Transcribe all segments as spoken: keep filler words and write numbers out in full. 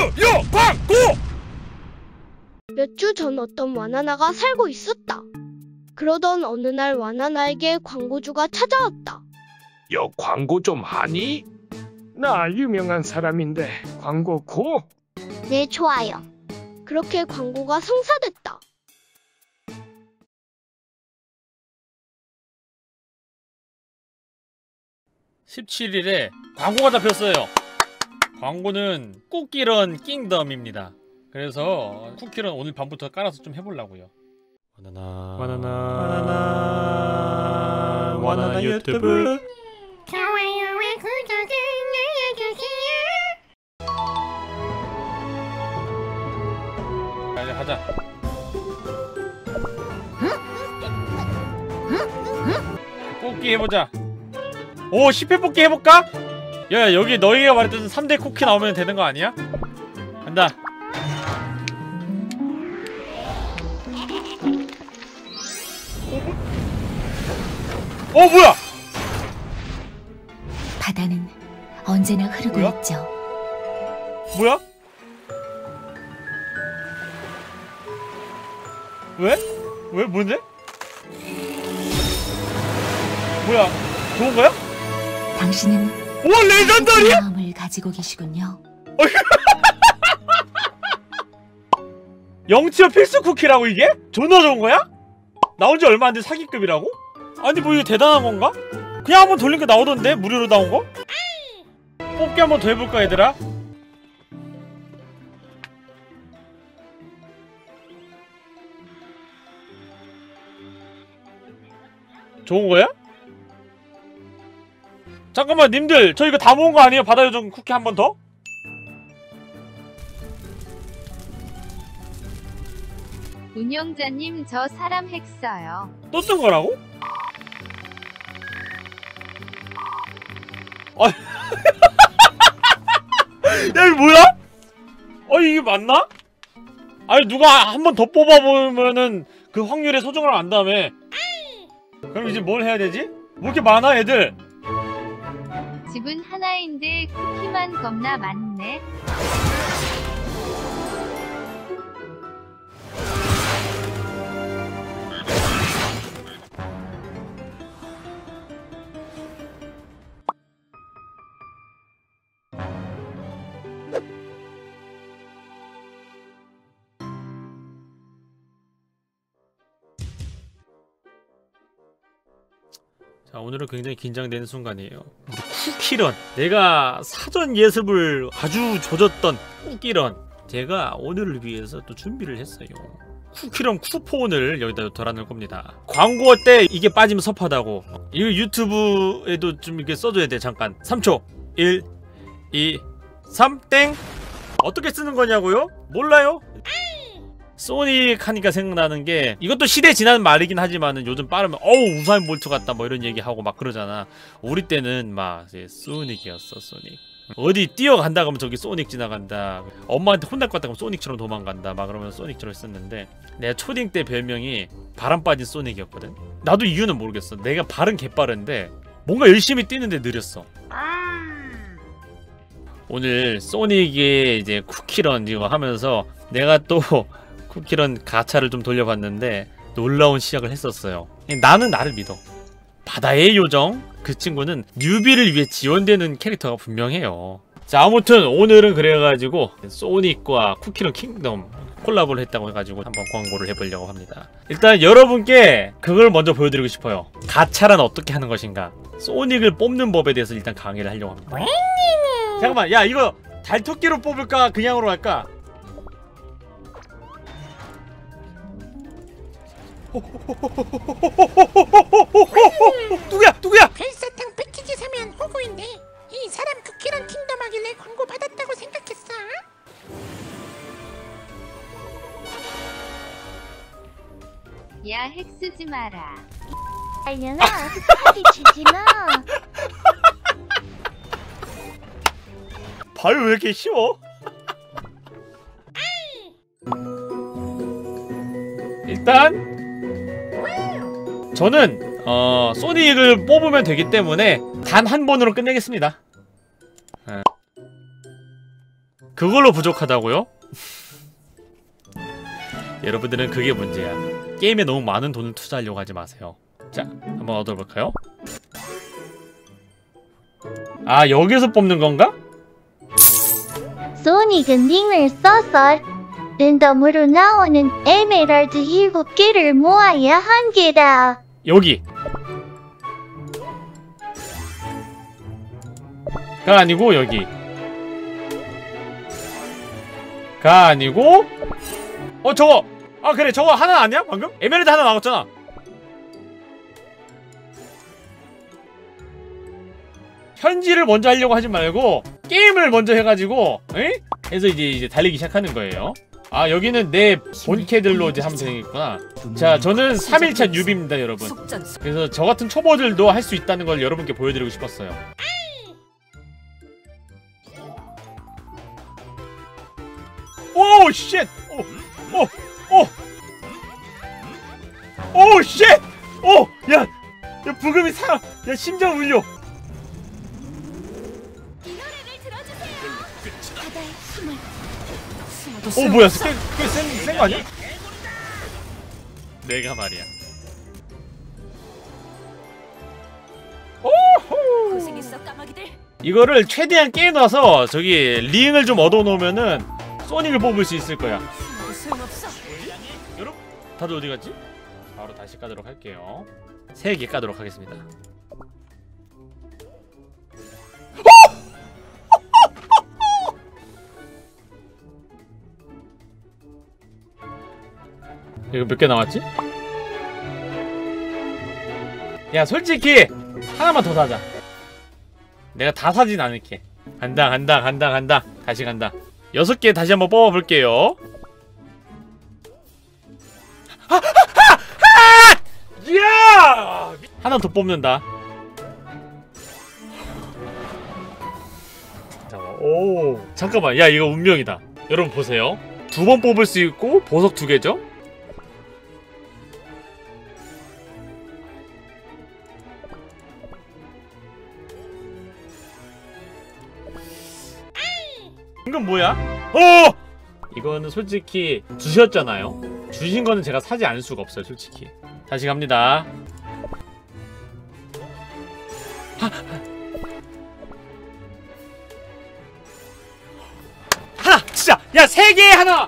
주요 광고! 몇 주 전 어떤 와나나가 살고 있었다. 그러던 어느 날 와나나에게 광고주가 찾아왔다. 여 광고 좀 하니? 나 유명한 사람인데 광고 고? 네, 좋아요. 그렇게 광고가 성사됐다. 십칠 일에 광고가 잡혔어요. 광고는 쿠키런 킹덤입니다. 그래서 쿠키런 오늘 밤부터 깔아서 좀 해보려고요. 바나나 바나나 바나나 바나나 유튜브 좋아요와 구독을 눌러주세요. 자, 이제 가자. 뽑기 해보자. 오, 십 회 뽑기 해볼까? 야, 여기 너희가 말했던 삼 대 쿠키 나오면 되는 거 아니야? 간다. 어, 뭐야? 바다는 언제나 흐르고 뭐야? 있죠. 뭐야? 왜? 왜? 뭔데? 뭐야? 좋은 거야? 당신은 와, 레전더리야? 마음을 가지고 계시군요. 영치어 필수 쿠키라고 이게? 존나 좋은 거야? 나온 지 얼마 안 돼 사기급이라고? 아니 뭐 이거 대단한 건가? 그냥 한번 돌리니까 나오던데? 무료로 나온 거? 뽑기 한번 더 해볼까 얘들아? 좋은 거야? 잠깐만 님들 저 이거 다 모은 거 아니에요? 바다요정 쿠키 한 번 더? 운영자님 저 사람 핵써요. 또 뜬 거라고? 아, 야 이거 뭐야? 어 이게 맞나? 아니 누가 한 번 더 뽑아보면은 그 확률의 소중을 안다며. 그럼 이제 뭘 해야 되지? 뭐 이렇게 많아 애들? 집은 하나인데 쿠키만 겁나 많네. 자 오늘은 굉장히 긴장되는 순간이에요. 우리 쿠키런, 내가 사전 예습을 아주 조졌던 쿠키런, 제가 오늘을 위해서 또 준비를 했어요. 쿠키런 쿠폰을 여기다 달아놓을 겁니다. 광고 때 이게 빠지면 섭하다고. 이거 유튜브에도 좀 이렇게 써줘야 돼. 잠깐 삼 초 일, 이, 삼 땡. 어떻게 쓰는 거냐고요? 몰라요? 소닉 하니까 생각나는 게, 이것도 시대 지난 말이긴 하지만은 요즘 빠르면 어우 우사인 볼트 같다 뭐 이런 얘기하고 막 그러잖아. 우리 때는 막 소닉이었어. 소닉 어디 뛰어간다 그러면 저기 소닉 지나간다, 엄마한테 혼날 것 같다 그러면 소닉처럼 도망간다 막 그러면 소닉처럼 했었는데, 내가 초딩 때 별명이 바람 빠진 소닉이었거든. 나도 이유는 모르겠어. 내가 발은 개빠른데 뭔가 열심히 뛰는데 느렸어. 오늘 소닉의 이제 쿠키런 이거 하면서 내가 또 쿠키런 가차를 좀 돌려봤는데 놀라운 시작을 했었어요. 나는 나를 믿어. 바다의 요정 그 친구는 뉴비를 위해 지원되는 캐릭터가 분명해요. 자 아무튼 오늘은 그래가지고 소닉과 쿠키런 킹덤 콜라보를 했다고 해가지고 한번 광고를 해보려고 합니다. 일단 여러분께 그걸 먼저 보여드리고 싶어요. 가차란 어떻게 하는 것인가, 소닉을 뽑는 법에 대해서 일단 강의를 하려고 합니다. 잠깐만, 야 이거 달토끼로 뽑을까 그냥으로 할까? 누구야 누구야? 별사탕 패키지 사면 호구인데 이 사람 쿠키런 킹덤 하길래 광고 받았다고 생각했어. 야 핵 쓰지 마라. 알려나 사기 치지마. 봐요 왜 이렇게 쉬워? 일단 저는 어 소닉을 뽑으면 되기 때문에 단 한 번으로 끝내겠습니다. 그걸로 부족하다고요? 여러분들은 그게 문제야. 게임에 너무 많은 돈을 투자하려고 하지 마세요. 자, 한번 얻어볼까요? 아, 여기서 뽑는 건가? 소닉은 링을 써서 랜덤으로 나오는 에메랄드 일곱 개를 모아야 한 개다. 여기 가 아니고 여기 가 아니고 어 저거 아 그래 저거 하나 아니야 방금? 에메랄드 하나 나왔잖아. 현질을 먼저 하려고 하지 말고 게임을 먼저 해가지고 에? 해서 이제 이제 달리기 시작하는 거예요. 아 여기는 내 본캐들로 이제 하면 되겠구나. 자 저는 삼 일차 뉴비입니다 여러분. 그래서 저 같은 초보들도 할 수 있다는 걸 여러분께 보여드리고 싶었어요. 오 쉣! 오! 오! 오! 오 쉣! 오! 야! 야 부금이 사! 야 심장 울려! 어 뭐야 꽤센 거 아니야? 내가 말이야. 오호! 고생했어 까마귀들. 이거를 최대한 깨놔서 저기 링을 좀 얻어놓으면은 소닉을 뽑을 수 있을 거야. 소용없어. 여러분 다들 어디 갔지? 바로 다시 까도록 할게요. 세 개 까도록 하겠습니다. 이거 몇 개 남았지? 야 솔직히 하나만 더 사자. 내가 다 사진 않을게. 간다 간다 간다 간다. 다시 간다. 여섯 개 다시 한번 뽑아볼게요. 아, 아, 아, 아! 야! 하나 더 뽑는다. 잠깐만. 오 잠깐만 야 이거 운명이다. 여러분 보세요. 두 번 뽑을 수 있고 보석 두 개죠? 이건 뭐야? 어! 이거는 솔직히 주셨잖아요. 주신 거는 제가 사지 않을 수가 없어요 솔직히. 다시 갑니다. 하! 하나! 진짜! 야 세 개에 하나!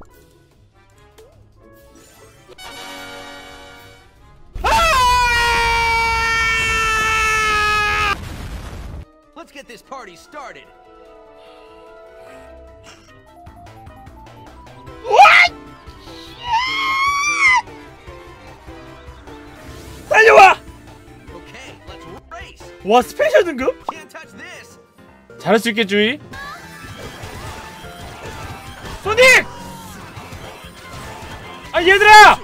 Let's get this party started. 달려와! Okay, let's race. 와 스페셜 등급? Can't touch this. 잘할 수 있겠지? 소닉! 아 얘들아!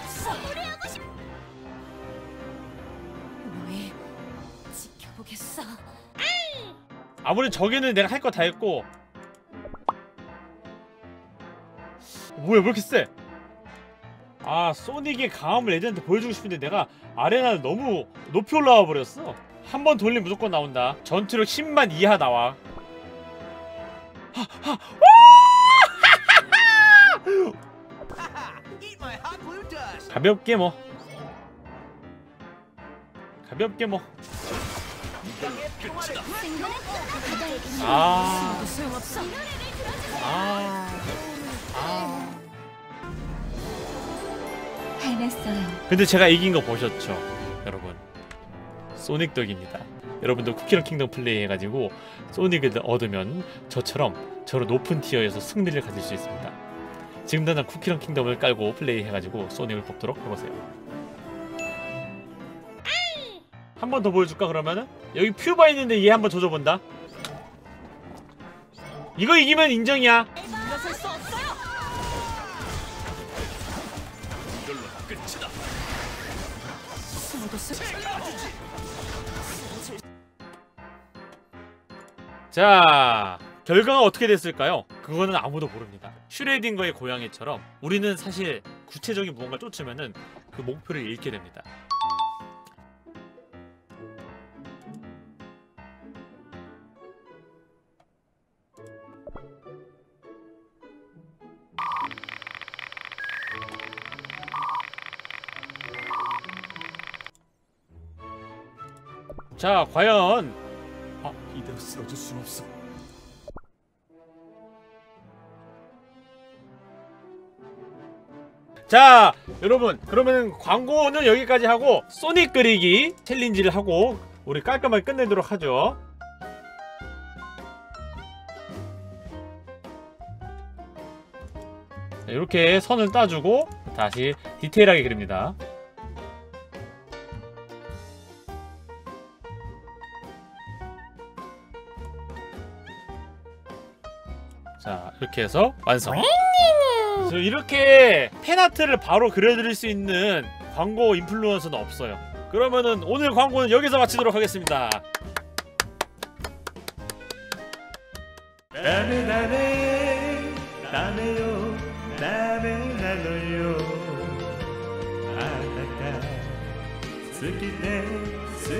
너희 지켜보겠어. 아무리 저기는 내가 할 거 다 했고. 뭐야 왜 이렇게 세? 아 소닉의 강함을 애들한테 보여주고 싶은데 내가 아레나를 너무 높이 올라와 버렸어. 한 번 돌리면 무조건 나온다. 전투력 십만 이하 나와. Eat my hot blue dust. 가볍게 뭐 가볍게 뭐 아, 소용없어. 아, 아. 해냈어요. 근데 제가 이긴 거 보셨죠, 여러분? 소닉 덕입니다. 여러분도 쿠키런 킹덤 플레이 해가지고 소닉을 얻으면 저처럼 저런 높은 티어에서 승리를 가질 수 있습니다. 지금 당장 쿠키런 킹덤을 깔고 플레이 해가지고 소닉을 뽑도록 해보세요. 한 번 더 보여줄까 그러면은? 여기 퓨바 있는데 얘 한번 조져본다. 이거 이기면 인정이야. 물러설 수 없어요. 이걸로 끝이다. 숨어도 쓰. 자, 결과가 어떻게 됐을까요? 그거는 아무도 모릅니다. 슈레딩거의 고양이처럼 우리는 사실 구체적인 무언가 쫓으면은 그 목표를 잃게 됩니다. 자, 과연 아, 이대로 쓰러질 순 없어. 자, 여러분, 그러면 광고는 여기까지 하고 소닉 그리기 챌린지를 하고 우리 깔끔하게 끝내도록 하죠. 자, 이렇게 선을 따주고 다시 디테일하게 그립니다. 자, 이렇게 해서 완성. 그래서 이렇게 팬아트를 바로 그려드릴 수 있는 광고 인플루언서는 없어요. 그러면은 오늘 광고는 여기서 마치도록 하겠습니다. 다음에 다음에 다음에요 다음에 나눠요 아따까 스키테